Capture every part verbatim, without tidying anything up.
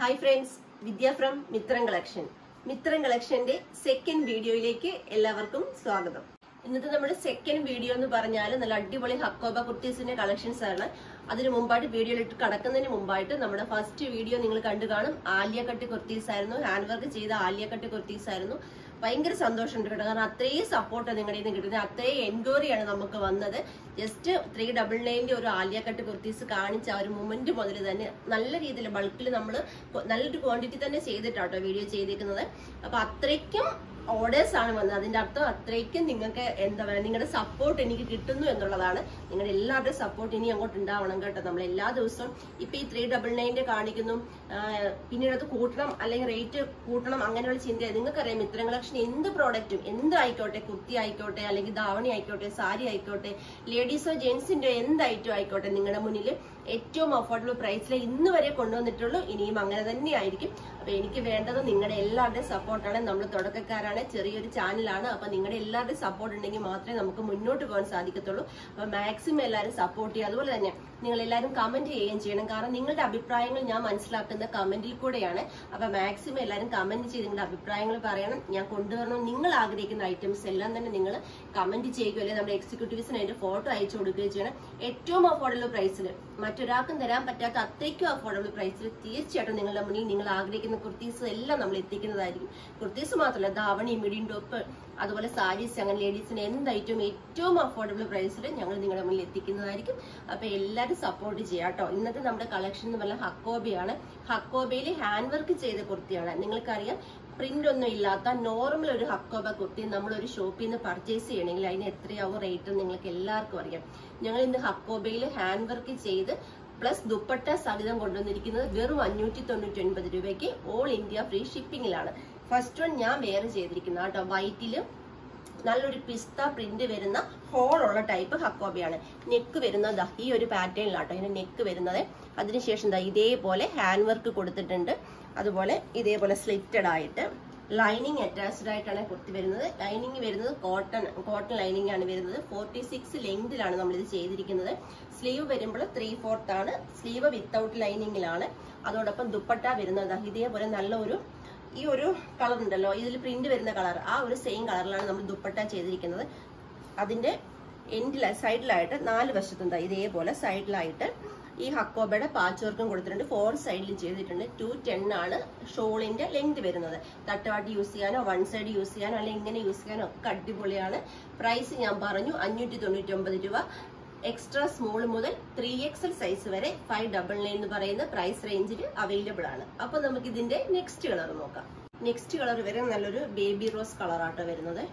Hi friends, Vidya from Mitran Collection. Mitran Collection's second video ilekku ellavarkkum swagatham. ഇന്നത്തെ നമ്മുടെ second video എന്ന് പറഞ്ഞാൽ നല്ല അടിപൊളി ഹക്കോബ കുർത്തീസിന്റെ കളക്ഷൻസ് ആണ്. അതിന് മുമ്പായിട്ട് വീഡിയോയിലിട്ട് കടക്കുന്നതിന് മുമ്പായിട്ട് നമ്മുടെ ഫസ്റ്റ് വീഡിയോ നിങ്ങൾ കണ്ടു കാണും. ആലിയ കട്ട് കുർത്തീസ് ആയിരുന്നു, ഹാൻഡ് വർക്ക് ചെയ്ത ആലിയ കട്ട് കുർത്തീസ് ആയിരുന്നു. ഭയങ്കര സന്തോഷമുണ്ട് കേട്ടോ, കാരണം അത്രയും സപ്പോർട്ട് നിങ്ങളുടെ നിന്ന് കിട്ടുന്നത്, അത്രയും എൻക്വയറിയാണ് നമുക്ക് വന്നത്. ജസ്റ്റ് ത്രീ ഡബിൾ നയൻ്റെ ഒരു ആലിയ കട്ട് കുർത്തീസ് കാണിച്ച ആ ഒരു മൊമെന്റ് മുതൽ തന്നെ നല്ല രീതിയിൽ ബൾക്കിൽ നമ്മൾ നല്ലൊരു ക്വാണ്ടിറ്റി തന്നെ ചെയ്തിട്ടാട്ടോ വീഡിയോ ചെയ്തിരിക്കുന്നത്. അപ്പൊ അത്രയ്ക്കും ഓർഡേഴ്സ് ആണ് വന്നത്. അതിന്റെ അർത്ഥം അത്രയ്ക്കും നിങ്ങൾക്ക് എന്താ പറയുക, നിങ്ങളുടെ സപ്പോർട്ട് എനിക്ക് കിട്ടുന്നു എന്നുള്ളതാണ്. നിങ്ങളുടെ എല്ലാവരുടെയും സപ്പോർട്ട് ഇനി അങ്ങോട്ട് ഉണ്ടാവണം കേട്ടോ. നമ്മൾ എല്ലാ ദിവസവും ഇപ്പൊ ഈ ത്രീ ഡബിൾ നയൻ്റെ കാണിക്കുന്നു, പിന്നീട് അത് കൂട്ടണം അല്ലെങ്കിൽ റേറ്റ് കൂട്ടണം അങ്ങനെയുള്ള ചിന്ത. നിങ്ങൾക്കറിയാം മിത്രം കളക്ഷൻ എന്ത് പ്രോഡക്റ്റും എന്തായിക്കോട്ടെ, കുർത്തി ആയിക്കോട്ടെ അല്ലെങ്കിൽ ധാവണി ആയിക്കോട്ടെ, സാരി ആയിക്കോട്ടെ, ലേഡീസോ ജെന്റ്സിന്റെ എന്ത് ഐറ്റം ആയിക്കോട്ടെ, നിങ്ങളുടെ മുന്നിൽ ഏറ്റവും അഫോർഡബിൾ പ്രൈസിൽ ഇന്ന് വരെ കൊണ്ടുവന്നിട്ടുള്ളൂ. ഇനിയും അങ്ങനെ തന്നെ ആയിരിക്കും. അപ്പൊ എനിക്ക് വേണ്ടത് നിങ്ങളുടെ എല്ലാവരുടെയും സപ്പോർട്ടാണ്. നമ്മൾ തുടക്കക്കാരാണ്, ചെറിയൊരു ചാനലാണ്. അപ്പൊ നിങ്ങളുടെ എല്ലാവരുടെയും സപ്പോർട്ട് ഉണ്ടെങ്കിൽ മാത്രമേ നമുക്ക് മുന്നോട്ട് പോകാൻ സാധിക്കത്തുള്ളൂ. അപ്പൊ മാക്സിമം എല്ലാവരും സപ്പോർട്ട് ചെയ്യുക. അതുപോലെ തന്നെ നിങ്ങൾ എല്ലാവരും കമന്റ് ചെയ്യുകയും ചെയ്യണം, കാരണം നിങ്ങളുടെ അഭിപ്രായങ്ങൾ ഞാൻ മനസ്സിലാക്കുന്ന കമന്റിൽ കൂടെയാണ്. അപ്പൊ മാക്സിമം എല്ലാവരും കമന്റ് ചെയ്ത് നിങ്ങളുടെ അഭിപ്രായങ്ങൾ പറയണം. ഞാൻ കൊണ്ടുവരണം നിങ്ങൾ ആഗ്രഹിക്കുന്ന ഐറ്റംസ് എല്ലാം തന്നെ നിങ്ങൾ കമന്റ് ചെയ്യുകയോ അല്ലെങ്കിൽ നമ്മുടെ എക്സിക്യൂട്ടീവ്സിന് അതിന്റെ ഫോട്ടോ അയച്ചു കൊടുക്കുകയും ചെയ്യണം. ഏറ്റവും അഫോർഡബിൾ പ്രൈസിൽ, മറ്റൊരാൾക്കും തരാൻ പറ്റാത്ത അത്രയ്ക്കും അഫോർഡബിൾ പ്രൈസിൽ തീർച്ചയായിട്ടും നിങ്ങളുടെ മുന്നിൽ നിങ്ങൾ ആഗ്രഹിക്കുന്ന കുർത്തീസ് എല്ലാം നമ്മൾ എത്തിക്കുന്നതായിരിക്കും. കുർത്തീസ് മാത്രമല്ല, ധാവണി, മിഡിൻ ടോപ്പ്, അതുപോലെ സാരീസ്, അങ്ങനെ ലേഡീസിന് എന്ത് ഐറ്റവും ഏറ്റവും അഫോർഡബിൾ പ്രൈസിൽ ഞങ്ങൾ നിങ്ങളുടെ മുന്നിൽ എത്തിക്കുന്നതായിരിക്കും. അപ്പൊ എല്ലാവരും സപ്പോർട്ട് ചെയ്യാം കേട്ടോ. ഇന്നത്തെ നമ്മുടെ കളക്ഷൻ എന്ന് പറഞ്ഞാൽ ഹക്കോബയാണ്. ഹക്കോബയിൽ ഹാൻഡ് വർക്ക് ചെയ്ത കുർത്തിയാണ്. നിങ്ങൾക്കറിയാം, പ്രിന്റ് ഒന്നും ഇല്ലാത്ത നോർമൽ ഒരു ഹക്കോബ കുർത്തി നമ്മൾ ഒരു ഷോപ്പിൽ നിന്ന് പർച്ചേസ് ചെയ്യണമെങ്കിൽ അതിന് എത്രയാവും റേറ്റ് നിങ്ങൾക്ക് എല്ലാവർക്കും അറിയാം. ഞങ്ങൾ ഇന്ന് ഹക്കോബയിൽ ഹാൻഡ് വർക്ക് ചെയ്ത് പ്ലസ് ദുപ്പട്ട സഹിതം കൊണ്ടുവന്നിരിക്കുന്നത് വെറും അഞ്ഞൂറ്റി തൊണ്ണൂറ്റി ഒൻപത് രൂപയ്ക്ക് ഓൾ ഇന്ത്യ ഫ്രീ ഷിപ്പിംഗിലാണ്. ഫസ്റ്റ് വൺ ഞാൻ വേറെ ചെയ്തിരിക്കുന്നത് കേട്ടോ. വൈറ്റില് നല്ലൊരു പിസ്ത പ്രിന്റ് വരുന്ന ഹോളുള്ള ടൈപ്പ് ഹക്കോബയാണ്. നെക്ക് വരുന്നത് ഈ ഒരു പാറ്റേണിലാട്ടോ ഇതിന്റെ നെക്ക് വരുന്നത്. അതിനുശേഷം ദാ ഇതേപോലെ ഹാൻഡ് വർക്ക് കൊടുത്തിട്ടുണ്ട്. അതുപോലെ ഇതേപോലെ സ്ലിറ്റഡ് ആയിട്ട് ലൈനിങ് അറ്റാച്ച്ഡ് ആയിട്ടാണ് കുർത്തി വരുന്നത്. ലൈനിങ് വരുന്നത് കോട്ടൺ കോട്ടൺ ലൈനിങ് ആണ് വരുന്നത്. ഫോർട്ടി സിക്സ് ലെങ്തിലാണ് നമ്മൾ ഇത് ചെയ്തിരിക്കുന്നത്. സ്ലീവ് വരുമ്പോൾ ത്രീ ഫോർത്ത് ആണ്. സ്ലീവ് വിത്തൗട്ട് ലൈനിങ്ങിലാണ്. അതോടൊപ്പം ദുപ്പട്ട വരുന്നത് ഇതേപോലെ നല്ല ഒരു ഈ ഒരു കളർ ഉണ്ടല്ലോ, ഇതിൽ പ്രിന്റ് വരുന്ന കളർ, ആ ഒരു സെയിം കളറിലാണ് നമ്മൾ ദുപ്പട്ട ചെയ്തിരിക്കുന്നത്. അതിന്റെ എൻഡിൽ സൈഡിലായിട്ട് നാല് വശത്തും ഇതേപോലെ സൈഡിലായിട്ട് ഈ ഹക്കോബയുടെ പാച്ച് വർക്കും കൊടുത്തിട്ടുണ്ട്. ഫോർ സൈഡിലും ചെയ്തിട്ടുണ്ട്. ടു ടെൻ ആണ് ഷോളിന്റെ ലെങ്ത് വരുന്നത്. തട്ടുവാട്ടി യൂസ് ചെയ്യാനോ വൺ സൈഡ് യൂസ് ചെയ്യാനോ അല്ലെങ്കിൽ ഇങ്ങനെ യൂസ് ചെയ്യാനോ ഒക്കെ അടിപൊളിയാണ്. പ്രൈസ് ഞാൻ പറഞ്ഞു അഞ്ഞൂറ്റി തൊണ്ണൂറ്റി ഒമ്പത് രൂപ. എക്സ്ട്രാ സ്മോൾ മുതൽ ത്രീ എക്സൽ സൈസ് വരെ ഫൈവ് ഡബിൾ നയൻ എന്ന് പറയുന്ന പ്രൈസ് റേഞ്ചിൽ അവൈലബിൾ ആണ്. അപ്പൊ നമുക്ക് ഇതിന്റെ നെക്സ്റ്റ് കളർ നോക്കാം. നെക്സ്റ്റ് കളർ വരെ നല്ലൊരു ബേബി റോസ് കളറാട്ടോ വരുന്നത്.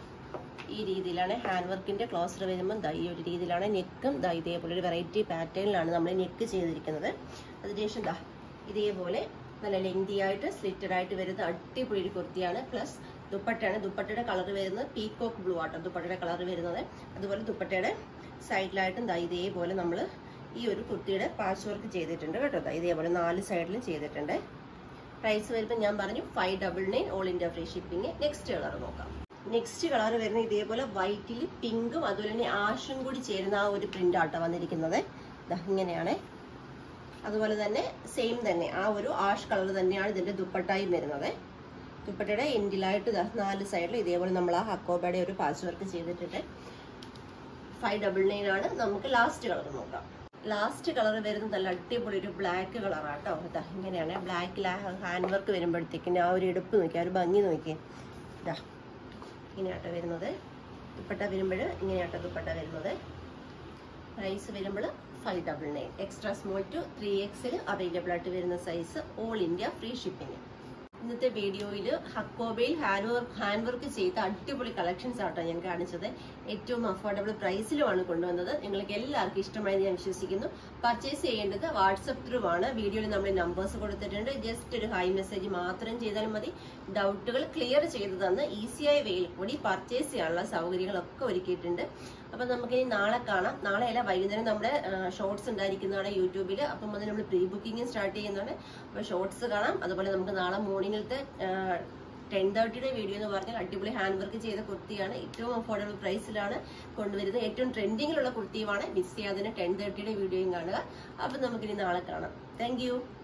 ഈ രീതിയിലാണ് ഹാൻഡ് വർക്കിന്റെ ക്ലോസർ വരുമ്പോൾ ദാ ഈ ഒരു രീതിയിലാണ്. നെക്കും ദാ ഇതേപോലെ ഒരു വെറൈറ്റി പാറ്റേണിലാണ് നമ്മൾ നെക്ക് ചെയ്തിരിക്കുന്നത്. അതിനുശേഷം ദാ ഇതേപോലെ നല്ല ലെങ്തി ആയിട്ട് സ്ലിറ്റഡ് ആയിട്ട് വരുന്ന അടിപൊളി ഒരു കുർത്തിയാണ്. പ്ലസ് ദുപ്പട്ടയാണ്. ദുപ്പട്ടയുടെ കളർ വരുന്നത് പീകോക്ക് ബ്ലൂ ആട്ടോ ദുപ്പട്ടയുടെ കളർ വരുന്നത്. അതുപോലെ ദുപ്പട്ടയുടെ സൈഡിലായിട്ടും ദാ ഇതേപോലെ നമ്മൾ ഈ ഒരു കുർത്തിയുടെ പാച്ച് വർക്ക് ചെയ്തിട്ടുണ്ട് കേട്ടോ. ദാ ഇതേപോലെ നാല് സൈഡിലും ചെയ്തിട്ടുണ്ട്. പ്രൈസ് വരുമ്പോൾ ഞാൻ പറഞ്ഞു five double nine all India free shipping. Next colour നോക്കാം. നെക്സ്റ്റ് കളർ വരുന്നത് ഇതേപോലെ വൈറ്റിൽ പിങ്കും അതുപോലെ തന്നെ ആഷും കൂടി ചേരുന്ന ആ ഒരു പ്രിന്റ് ആട്ടോ വന്നിരിക്കുന്നത്. ഇങ്ങനെയാണ്. അതുപോലെ തന്നെ സെയിം തന്നെ ആ ഒരു ആഷ് കളർ തന്നെയാണ് ഇതിന്റെ ദുപ്പട്ടായും വരുന്നത്. ദുപ്പട്ടയുടെ എൻഡിലായിട്ട് നാല് സൈഡിൽ ഇതേപോലെ നമ്മൾ ആ ഹക്കോബയുടെ ഒരു പാച്ച് വർക്ക് ചെയ്തിട്ടുണ്ട്. ഫൈവ് ഡബിൾ നയൻ ആണ്. നമുക്ക് ലാസ്റ്റ് കളർ നോക്കാം. ലാസ്റ്റ് കളർ വരുന്നത് നല്ല അടിപൊളി ഒരു ബ്ലാക്ക് കളറാട്ടോ. ഇതാ ഇങ്ങനെയാണ്. ബ്ലാക്കിൽ ഹാൻഡ് വർക്ക് വരുമ്പോഴത്തേക്കിന് ആ ഒരു എടുപ്പ് നോക്കി, ആ ഒരു ഭംഗി നോക്കി. ഇതാ ഇങ്ങനെയാട്ടോ വരുന്നത്. ദുപ്പട്ട വരുമ്പോൾ ഇങ്ങനെയാട്ടോ ദുപ്പട്ട വരുന്നത്. പ്രൈസ് വരുമ്പോൾ five double nine. Extra small to three XL available ആയിട്ട് വരുന്ന size all India free shipping. ഇന്നത്തെ വീഡിയോയിൽ ഹക്കോബയിൽ ഹാൻഡ് വർക്ക് ഹാൻഡ് വർക്ക് ചെയ്ത അടിപൊളി കളക്ഷൻസ് ആട്ടോ ഞാൻ കാണിച്ചത്. ഏറ്റവും അഫോർഡബിൾ പ്രൈസിലുമാണ് കൊണ്ടുവന്നത്. നിങ്ങൾക്ക് എല്ലാവർക്കും ഇഷ്ടമായി ഞാൻ വിശ്വസിക്കുന്നു. പർച്ചേസ് ചെയ്യേണ്ടത് വാട്സപ്പ് ത്രൂ ആണ്. വീഡിയോയിൽ നമ്മൾ നമ്പേഴ്സ് കൊടുത്തിട്ടുണ്ട്. ജസ്റ്റ് ഒരു ഹൈ മെസ്സേജ് മാത്രം ചെയ്താൽ മതി. ഡൗട്ടുകൾ ക്ലിയർ ചെയ്തു തന്ന് ഈസിയായ വേയിൽ കൂടി പർച്ചേസ് ചെയ്യാനുള്ള സൗകര്യങ്ങളൊക്കെ ഒരുക്കിയിട്ടുണ്ട്. അപ്പൊ നമുക്കിനി നാളെ കാണാം. നാളെ അല്ല, വൈകുന്നേരം നമ്മുടെ ഷോർട്സ് ഉണ്ടായിരിക്കുന്നതാണ് യൂട്യൂബിൽ. അപ്പം അത് നമ്മൾ പ്രീ ബുക്കിംഗ് സ്റ്റാർട്ട് ചെയ്യുന്നതാണ്. അപ്പൊ ഷോർട്സ് കാണാം. അതുപോലെ നമുക്ക് നാളെ മോർണിംഗിലത്തെ ടെൻ തേർട്ടിയുടെ വീഡിയോ എന്ന് പറഞ്ഞാൽ അടിപൊളി ഹാൻഡ് വർക്ക് ചെയ്ത കുർത്തിയാണ്. ഏറ്റവും അഫോർഡബിൾ പ്രൈസിലാണ് കൊണ്ടുവരുന്നത്. ഏറ്റവും ട്രെൻഡിങ്ങിലുള്ള കുർത്തിയുമാണ്. മിസ് ചെയ്യാതെ ടെൻ തേർട്ടിയുടെ വീഡിയോയും കാണുക. അപ്പൊ നമുക്കിനി നാളെ കാണാം. താങ്ക്